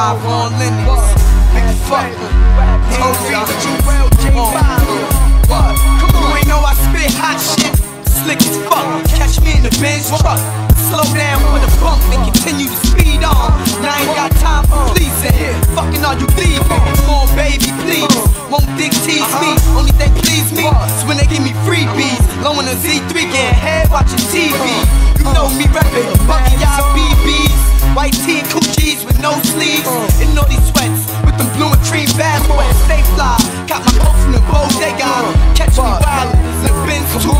5 on Lennox. Big fuck. What? You ain't know I spit hot shit. Slick as fuck. Catch me in the Benz truck. Slow down with a bump and continue to speed on. Now I ain't got time for pleasing. Fucking all you leaving. Come on, baby, please. Won't dick tease me. Only they please me is when they give me freebies. Low in a Z3, getting head watching TV. You know me rapping, bucky y'all BBs. White tee and coochies with no sleeves. And all these sweats with them blue and cream bass sweats. Stay fly. Got my coat from the bodega. Catch me wildin' in the Benz 2000.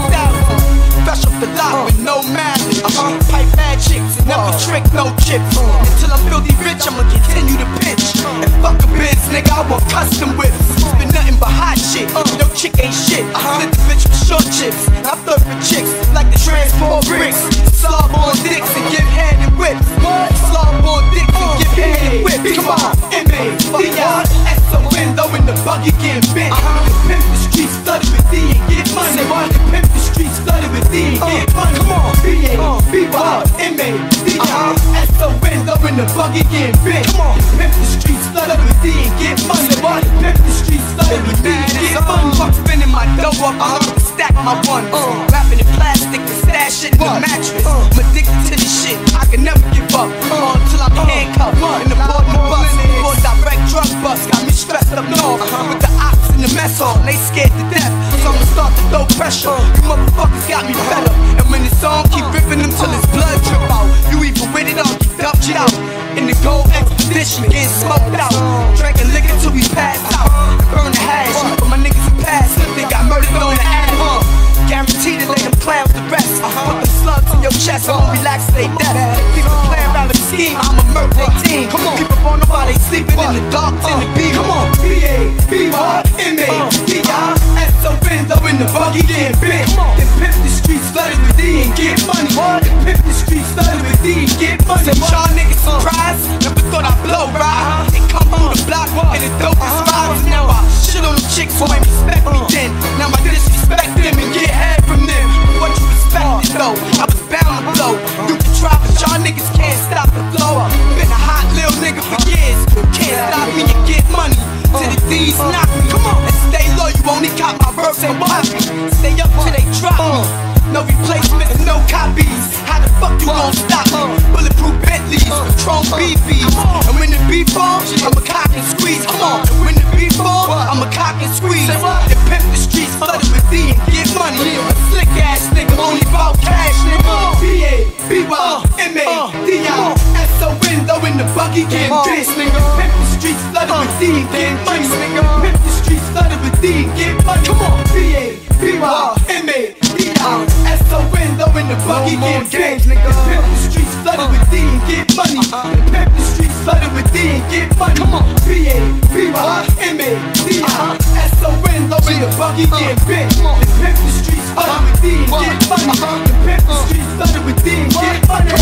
Fresh off the lot with no malice. Pipe bad chicks and never trick no chips. Until I'm filthy rich, I'ma continue to pitch. And fuck a biz, nigga, I want custom whips. Spin nothing but hot shit. No chick ain't shit. Split the bitch with short chips. I flirt with chicks like the transport bricks. Slob on dicks and give hand and whips. Slob on dicks and give hand and whips. Come on, M.A.D.I. S.O.N. though in the buggy getting bent. Pimp the streets, flooded with D and get money. Pimp the streets, flooded with D and get money. Come on, B.A.B.Y. M.A.D.I. S.O.N. though in the buggy getting bent. Come on, pimp the streets, flooded with D and get money. Pimp the streets, flooded with D and get money. Fuck spinning my dough up, I'm gonna stack my ones. Wrapping in plastic and stash it in the mattress. I'm addicted to this shit, I can never give up. Until I'm handcuffed in the board of the bus. For direct drug bust, got me stressed up north. With the ops in the mess hall, they scared to death. So I'ma start to throw pressure. You motherfuckers got me fed up. And when it's on, keep ripping them till his blood drip out. You either with it or get dumped out. In the gold expedition, getting smoked out. Drinking liquor till we passed out. Burn the hash, but my niggas are past. They got murdered on the ass. Guaranteed to lay them clowns to rest. Put them slugs in your chest, I'ma relax they death. People playing around the scheme, I'ma murder their team. Come on, keep up on nobody sleeping in the dark, in the beat. Come on, B.A.B.Y.M.A.D.I. S.O.N. though in the buggy getting bent. Then pimp the streets, flooded with D and get money. Then pimp the streets, flooded with D and get money. Said y'all niggas surprised, never thought I'd blow right. They come through the block and the dope is vibes. Now I shit on them chicks who ain't respect me then. Now I disrespect them and get head from them. What you respected though, I was bound to blow. You can try but y'all niggas can't stop the flow. Been a hot little nigga for years. Can't stop me and get money till the D's knock me. Come on, and stay low, you only got my verse and poppy. Stay up till they drop me. No replacements, no copies. How the fuck you gon' stop me? Bulletproof Bentleys, Patron BBs. And when the beat falls, I'ma cock and squeeze. Come on, and when the beat falls, I'ma cock and squeeze. Then pimp the streets, flooded with D and get money. A slick ass nigga, only bout cash, nigga. B.A.B.Y.M.A.D.I. S.O.N. though in the buggy getting bent, nigga. Pimp the streets, flooded with D and get money, nigga. Pimp the streets, flooded with D and get money. Come on, B.A.B.Y.M.A.D.I. S.O.N. though in the buggy getting bent, nigga. Pimp the streets, flooded with D and get money. Pimp the streets, flooded with D and get money. Come on, B.A.B.Y.M.A.D.I. S.O.N. though in the buggy getting bent. Pimp the streets, flooded with D and get money. Pimp the streets, flooded with D and get money.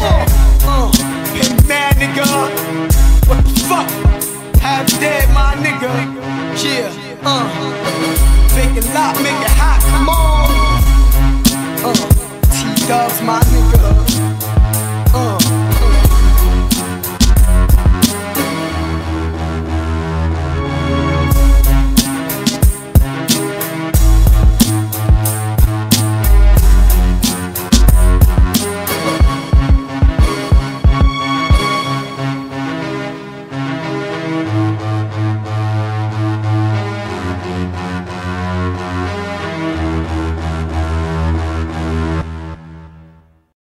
Hey man, nigga, what the fuck? Half dead, my nigga. Yeah, Fake a lot, make it